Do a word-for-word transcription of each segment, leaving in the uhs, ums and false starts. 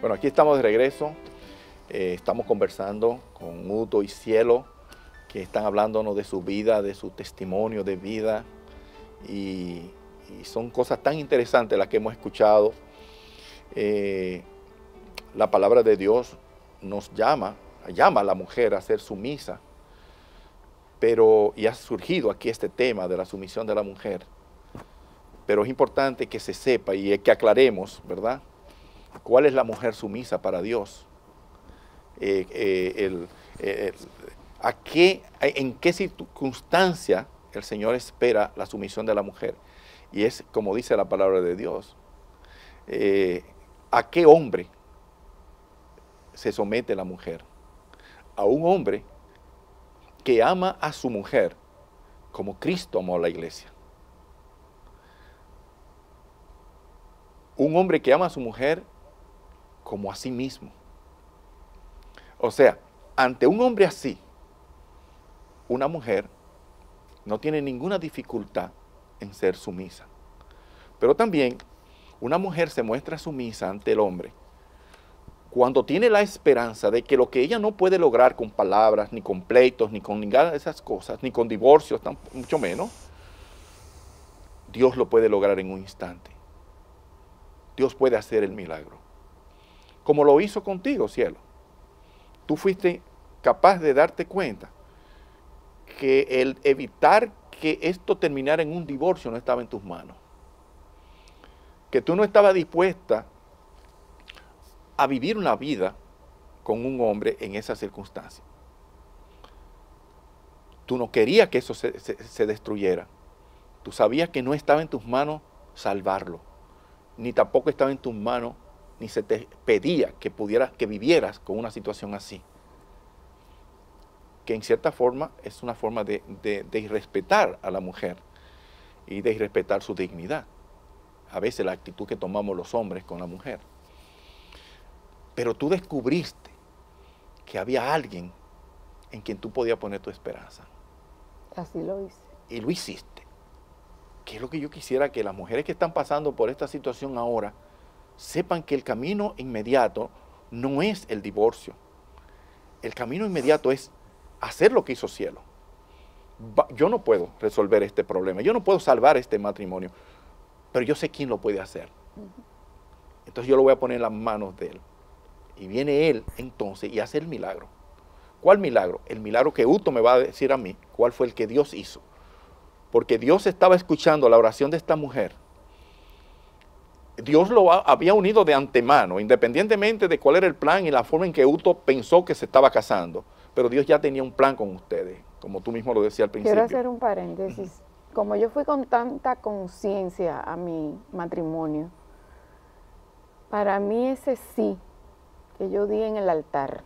Bueno, aquí estamos de regreso. Eh, estamos conversando con Uto y Cielo, que están hablándonos de su vida, de su testimonio de vida. Y, y son cosas tan interesantes las que hemos escuchado. Eh, la palabra de Dios nos llama, llama a la mujer a ser sumisa. Pero, y ha surgido aquí este tema de la sumisión de la mujer. Pero es importante que se sepa y que aclaremos, ¿verdad?, cuál es la mujer sumisa para Dios. Eh, eh, el, eh, a qué, en qué circunstancia el Señor espera la sumisión de la mujer. Y es como dice la palabra de Dios. Eh, ¿A qué hombre se somete la mujer? A un hombre que ama a su mujer como Cristo amó a la iglesia. Un hombre que ama a su mujer como a sí mismo. O sea, ante un hombre así, una mujer no tiene ninguna dificultad en ser sumisa. Pero también una mujer se muestra sumisa ante el hombre cuando tiene la esperanza de que lo que ella no puede lograr con palabras, ni con pleitos, ni con ninguna de esas cosas, ni con divorcios, tan, mucho menos, Dios lo puede lograr en un instante. Dios puede hacer el milagro. Como lo hizo contigo, cielo. Tú fuiste capaz de darte cuenta que el evitar que esto terminara en un divorcio no estaba en tus manos. Que tú no estabas dispuesta a vivir una vida con un hombre en esa circunstancia. Tú no querías que eso se, se, se destruyera. Tú sabías que no estaba en tus manos salvarlo, ni tampoco estaba en tus manos, ni se te pedía que pudieras, que vivieras con una situación así. Que en cierta forma es una forma de, de, de irrespetar a la mujer y de irrespetar su dignidad. A veces la actitud que tomamos los hombres con la mujer. Pero tú descubriste que había alguien en quien tú podías poner tu esperanza. Así lo hice. Y lo hiciste. Que es lo que yo quisiera que las mujeres que están pasando por esta situación ahora sepan que el camino inmediato no es el divorcio. El camino inmediato es hacer lo que hizo Cielo. Yo no puedo resolver este problema, yo no puedo salvar este matrimonio, pero yo sé quién lo puede hacer. Entonces yo lo voy a poner en las manos de él. Y viene él entonces y hace el milagro. ¿Cuál milagro? El milagro que Uto me va a decir a mí, cuál fue el que Dios hizo. Porque Dios estaba escuchando la oración de esta mujer. Dios lo había unido de antemano, independientemente de cuál era el plan y la forma en que Uto pensó que se estaba casando. Pero Dios ya tenía un plan con ustedes, como tú mismo lo decías al principio. Quiero hacer un paréntesis. Uh-huh. Como yo fui con tanta conciencia a mi matrimonio, para mí ese sí que yo di en el altar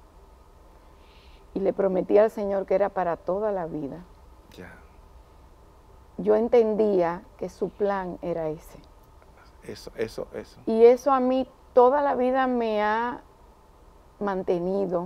y le prometí al Señor que era para toda la vida, yeah. Yo entendía que su plan era ese. Eso, eso, eso. Y eso a mí toda la vida me ha mantenido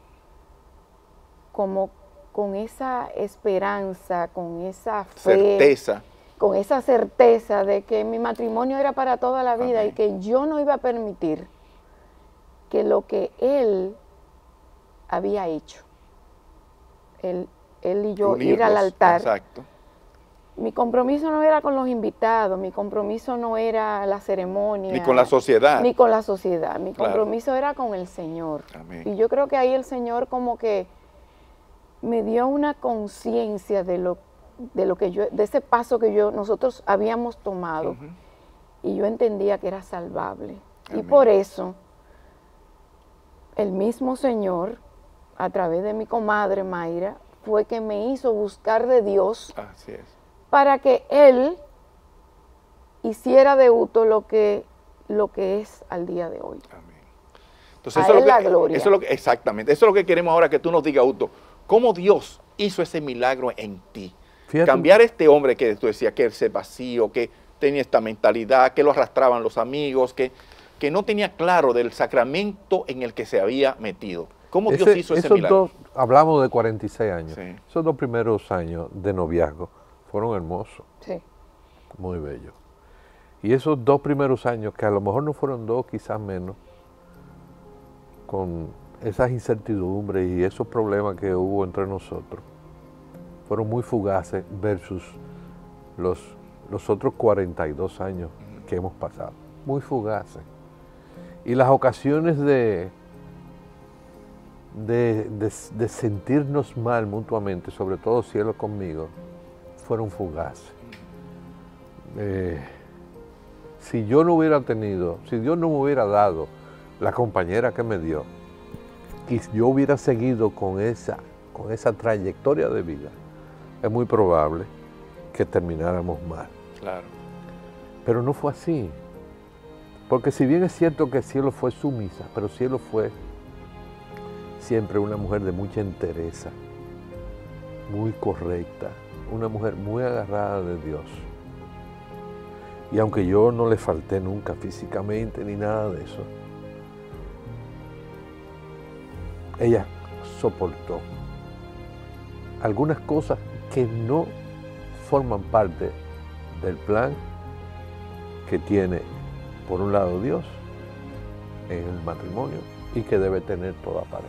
como con esa esperanza, con esa fe, certeza. Con esa certeza de que mi matrimonio era para toda la vida. Amén. Y que yo no iba a permitir que lo que Él había hecho, Él, él y yo Unirlos, ir al altar. Exacto. Mi compromiso no era con los invitados, mi compromiso no era la ceremonia. Ni con la sociedad. Ni con la sociedad, mi claro. compromiso era con el Señor. Amén. Y yo creo que ahí el Señor como que me dio una conciencia de lo, de lo que yo, de ese paso que yo, nosotros habíamos tomado. Uh-huh. Y yo entendía que era salvable. Amén. Y por eso, el mismo Señor, a través de mi comadre Mayra, fue que me hizo buscar de Dios. Así es. Para que Él hiciera de Uto lo que, lo que es al día de hoy. Amén. Entonces, a eso él es lo la que, gloria. Eso es lo que, exactamente, eso es lo que queremos ahora que tú nos digas, Uto. ¿Cómo Dios hizo ese milagro en ti? Fíjate. Cambiar este hombre que tú decías que ese vacío, que tenía esta mentalidad, que lo arrastraban los amigos, que, que no tenía claro del sacramento en el que se había metido. ¿Cómo ese, Dios hizo ese esos milagro? Dos, hablamos de cuarenta y seis años. Sí. Esos dos primeros años de noviazgo fueron hermosos. Sí. Muy bellos. Y esos dos primeros años, que a lo mejor no fueron dos, quizás menos, con esas incertidumbres y esos problemas que hubo entre nosotros, fueron muy fugaces versus los, los otros cuarenta y dos años que hemos pasado. Muy fugaces. Y las ocasiones de, de, de, de sentirnos mal mutuamente, sobre todo Cielo conmigo, fueron fugaces. Eh, si yo no hubiera tenido, si Dios no me hubiera dado la compañera que me dio, y yo hubiera seguido con esa, con esa trayectoria de vida, es muy probable que termináramos mal. Claro. Pero no fue así. Porque si bien es cierto que Cielo fue sumisa, pero Cielo fue siempre una mujer de mucha entereza, muy correcta, una mujer muy agarrada de Dios. Y aunque yo no le falté nunca físicamente ni nada de eso, ella soportó algunas cosas que no forman parte del plan que tiene, por un lado, Dios en el matrimonio y que debe tener toda pareja.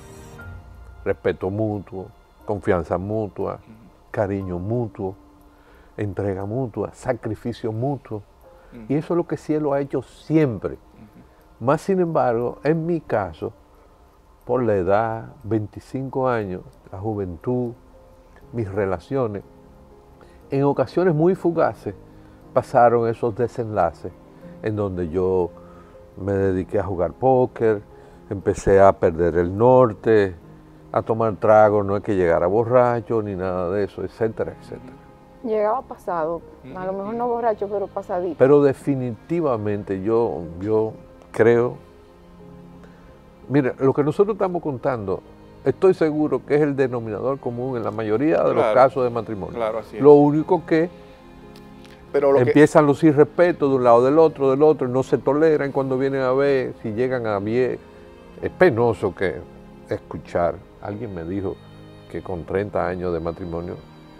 Respeto mutuo, confianza mutua, cariño mutuo, entrega mutua, sacrificio mutuo. Uh-huh. Y eso es lo que Cielo ha hecho siempre. Uh-huh. Más sin embargo, en mi caso, por la edad, veinticinco años, la juventud, mis relaciones, en ocasiones muy fugaces pasaron esos desenlaces en donde yo me dediqué a jugar póker, empecé a perder el norte, a tomar trago, no es que llegara borracho ni nada de eso, etcétera, etcétera. Llegaba pasado, a lo mejor no borracho, pero pasadito. Pero definitivamente yo, yo creo, mira, lo que nosotros estamos contando, estoy seguro que es el denominador común en la mayoría de claro, los casos de matrimonio. Claro, así es. Lo único que Pero lo empiezan que... los irrespetos de un lado del otro, del otro, no se toleran cuando vienen a ver, si llegan a bien. Es penoso que escuchar. Alguien me dijo que con treinta años de matrimonio,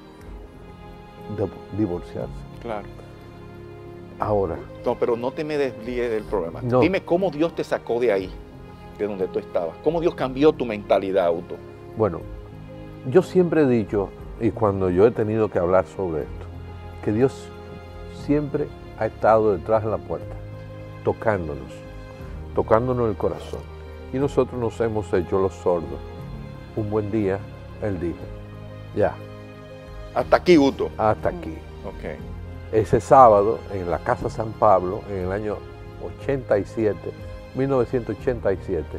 de divorciarse. Claro. Ahora. No, pero no te me desvíes del problema. No. Dime cómo Dios te sacó de ahí, de donde tú estabas. ¿Cómo Dios cambió tu mentalidad, Auto? Bueno, yo siempre he dicho, y cuando yo he tenido que hablar sobre esto, que Dios siempre ha estado detrás de la puerta, tocándonos, tocándonos el corazón. Y nosotros nos hemos hecho los sordos. Un buen día, Él dijo, ya. Hasta aquí, Uto. Hasta aquí. Okay. Ese sábado, en la Casa San Pablo, en el año ochenta y siete, mil novecientos ochenta y siete,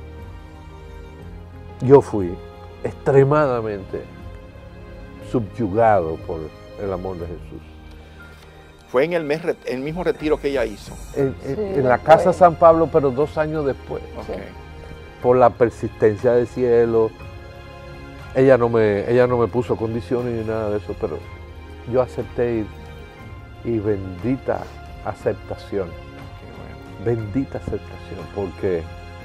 yo fui extremadamente subyugado por el amor de Jesús. Fue en el, mes, el mismo retiro que ella hizo. En, en, Sí, en la Casa San Pablo, pero dos años después. Okay. Sí. Por la persistencia de Cielo. Ella no me, ella no me puso condiciones ni nada de eso, pero yo acepté ir. Y bendita aceptación. Bueno. Bendita aceptación, porque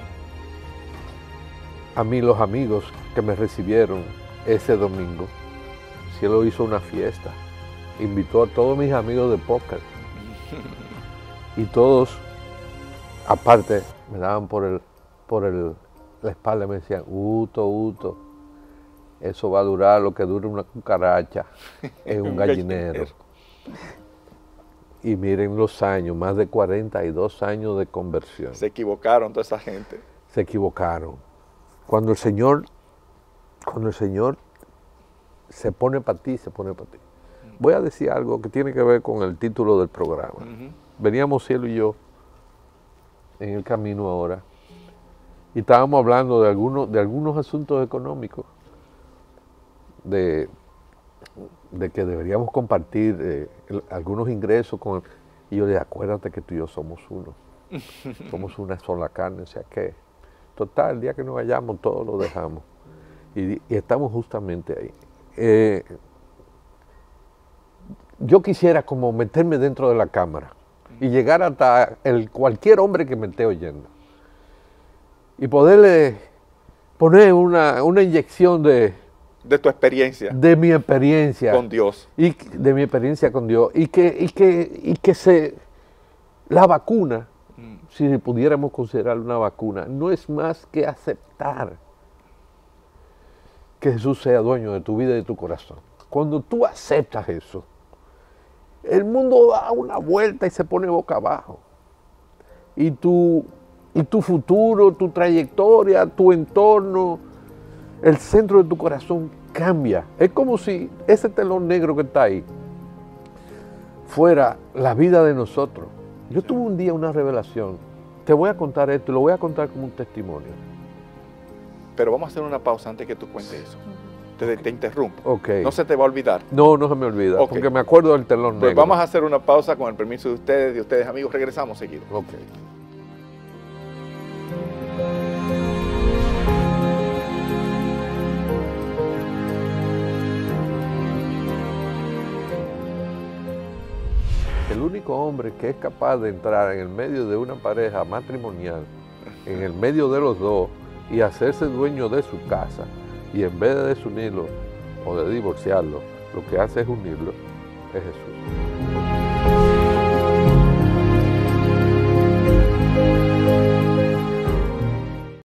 a mí los amigos que me recibieron ese domingo, Cielo hizo una fiesta. Invitó a todos mis amigos de póker. Y todos, aparte, me daban por el, por el, la espalda y me decían, Uto, Uto, eso va a durar lo que dure una cucaracha en un gallinero. Y miren los años, más de cuarenta y dos años de conversión. Se equivocaron toda esa gente. Se equivocaron. Cuando el Señor, cuando el Señor se pone para ti, se pone para ti. Voy a decir algo que tiene que ver con el título del programa. Uh-huh. Veníamos Cielo y yo en el camino ahora y estábamos hablando de algunos, de algunos asuntos económicos, de, de que deberíamos compartir eh, el, algunos ingresos con... Y yo le dije, acuérdate que tú y yo somos uno, somos una sola carne, o sea que, total, el día que nos vayamos todos lo dejamos. Y, y estamos justamente ahí. Eh, yo quisiera como meterme dentro de la cámara y llegar hasta el, cualquier hombre que me esté oyendo y poderle poner una, una inyección de... De tu experiencia. De mi experiencia. Con Dios. Y de mi experiencia con Dios. Y que, y que, y que se, la vacuna mm. si pudiéramos considerar una vacuna, no es más que aceptar que Jesús sea dueño de tu vida y de tu corazón. Cuando tú aceptas eso, el mundo da una vuelta y se pone boca abajo. Y tu, y tu futuro, tu trayectoria, tu entorno, el centro de tu corazón cambia. Es como si ese telón negro que está ahí fuera la vida de nosotros. Yo tuve un día una revelación. Te voy a contar esto y lo voy a contar como un testimonio. Pero vamos a hacer una pausa antes que tú cuentes eso. Te, te interrumpo. Okay. No se te va a olvidar. No, no se me olvida, okay. porque me acuerdo del telón pues negro. Vamos a hacer una pausa con el permiso de ustedes, de ustedes amigos. Regresamos seguido. Okay. El único hombre que es capaz de entrar en el medio de una pareja matrimonial, en el medio de los dos, y hacerse dueño de su casa, y en vez de desunirlo o de divorciarlo, lo que hace es unirlo, es Jesús.